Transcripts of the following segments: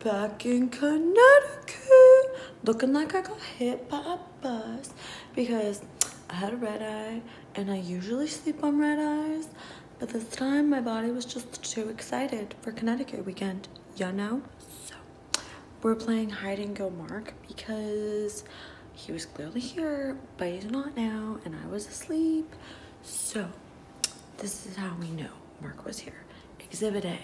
back in Connecticut, looking like I got hit by a bus because I had a red eye, and I usually sleep on red eyes, but this time my body was just too excited for Connecticut weekend, you know? So we're playing hide and go Mark because he was clearly here, but he's not now, and I was asleep. So this is how we know Mark was here. Exhibit A,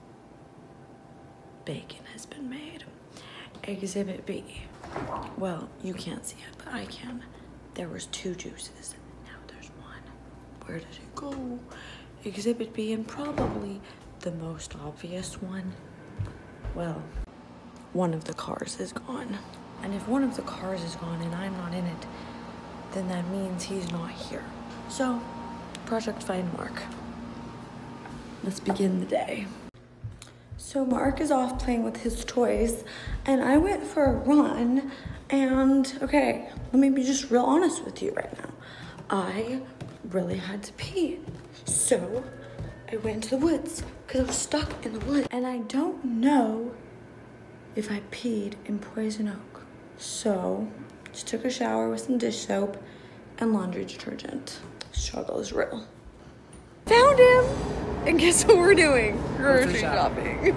bacon has been made. Exhibit B, well, you can't see it, but I can. There was 2 juices, now there's 1. Where did it go? Exhibit B, and probably the most obvious one, well, one of the cars is gone. And if one of the cars is gone and I'm not in it, then that means he's not here. So, Project Find Mark. Let's begin the day. So Mark is off playing with his toys, and I went for a run, and okay, let me be just real honest with you right now. I really had to pee. So I went into the woods because I was stuck in the woods, and I don't know if I peed in Poison Oak. So just took a shower with some dish soap and laundry detergent. Struggle is real. Found him! And guess what we're doing? Grocery shopping.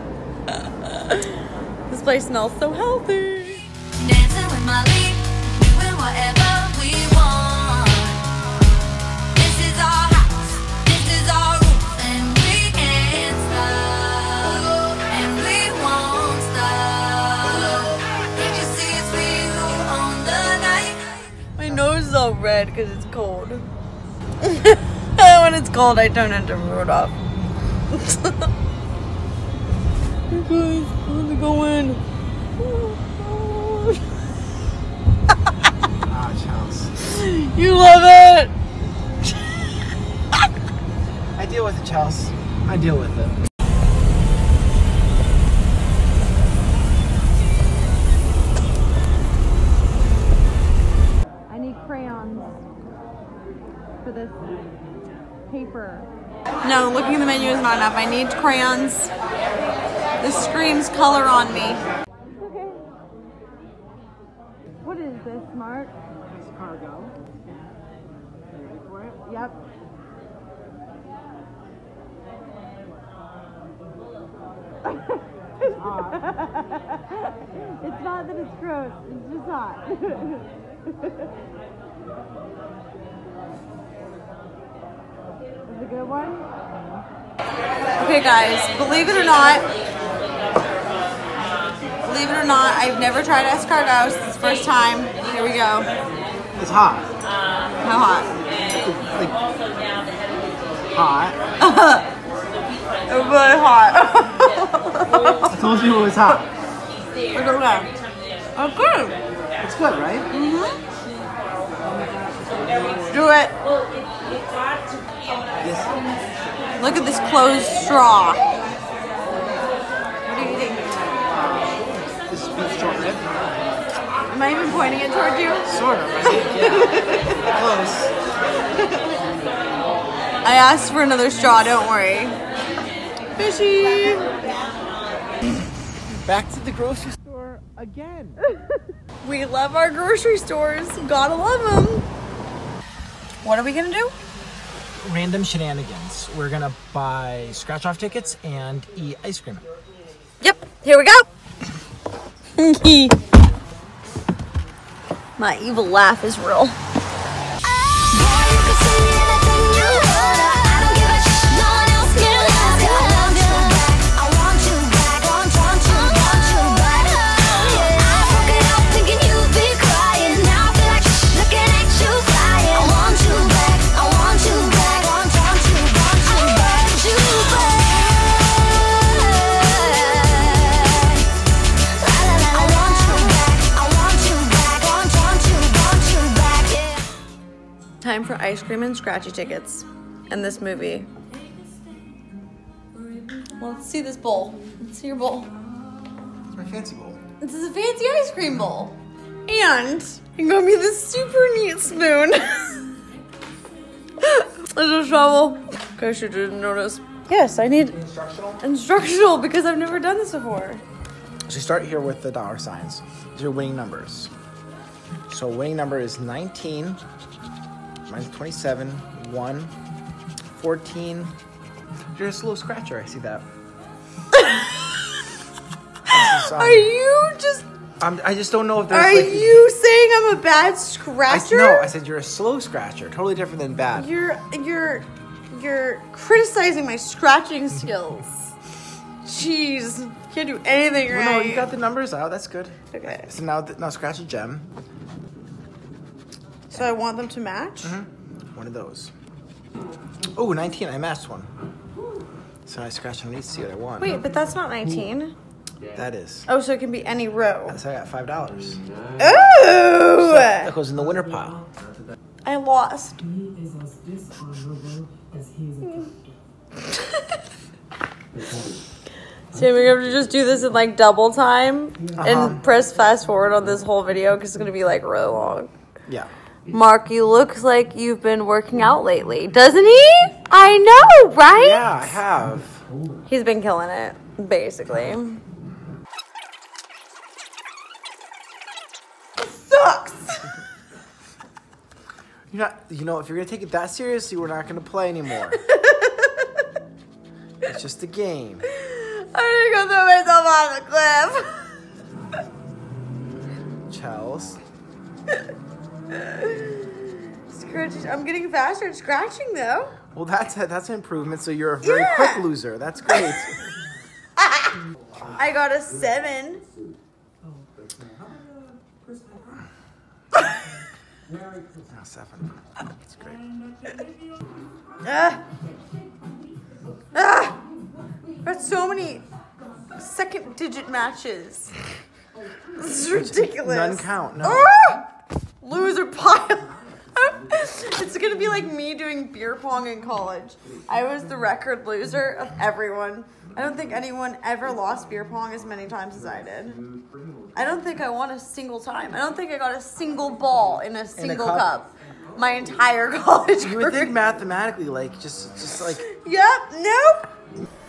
This place smells so healthy. Dancing with my lead, doing whatever we want. This is our house, this is our rules, and we can't stop, and we won't stop. Can't you see it's we who own the night? My nose is all red because it's cold. When it's cold, I turn into Rudolph. You guys, let me go in. Ah, Chels. You love it. I deal with it, Chels. I deal with it. I need crayons for this paper. No, looking at the menu is not enough. I need crayons. This screams color on me. Okay. What is this, Mark? Escargot. You ready for it? Yep. It's hot. It's not that it's gross, it's just hot. Is it a good one? Okay guys, believe it or not, I've never tried escargot. It's the first time. Here we go. It's hot. How hot? Like, hot. It's really hot. I told you it was hot. It's okay. Oh, good. It's good, right? Do it. Yes. Look at this closed straw. What are you eating? This is beef short rib. Am I even pointing it towards you? Sort of, I think, yeah. Close. I asked for another straw, don't worry. Fishy. Back to the grocery store again. We love our grocery stores. Gotta love them. What are we gonna do? Random shenanigans. We're gonna buy scratch-off tickets and eat ice cream. Yep, here we go. My evil laugh is real. Time for ice cream and scratchy tickets and this movie. Well, let's see this bowl. Let's see your bowl. It's my fancy bowl. This is a fancy ice cream bowl. And you got me this super neat spoon. It's a shovel. In case you didn't notice. Yes, I need Instructional? instructional because I've never done this before. So start here with the dollar signs. These are winning numbers. So winning number is 19, minus 27, 1, 14. You're a slow scratcher, I see that. Are you just... I just don't know if there's Are you saying I'm a bad scratcher? No, I said you're a slow scratcher. Totally different than bad. You're criticizing my scratching skills. Jeez, can't do anything right. No, you got the numbers out. That's good. Okay. So now scratch a gem. So I want them to match? Mm-hmm. One of those. Oh, 19. I matched one. So I scratch underneath to see what I want. Wait, but that's not 19. That is. Oh, so it can be any row. So I got $5. Oh! So that goes in the winner pile. I lost. So we're gonna have to just do this in like double time and press fast forward on this whole video because it's gonna be like really long. Yeah. Mark, you look like you've been working out lately, doesn't he? I know, right? Yeah, I have. He's been killing it, basically. Sucks. You're not. You know, if you're gonna take it that seriously, we're not gonna play anymore. It's just a game. I'm gonna go throw myself off the cliff. Chels. Scratching. I'm getting faster at scratching though. Well, that's an improvement. So you're a very quick loser. That's great. I got a 7. Oh, 7. That's great. That's so many second digit matches. This is ridiculous. None count. No. Loser pile. It's gonna be like me doing beer pong in college. I was the record loser of everyone. I don't think anyone ever lost beer pong as many times as I did. I don't think I won a single time. I don't think I got a single ball in a single cup. My entire college career. You would think mathematically, like, just like... Yep, nope.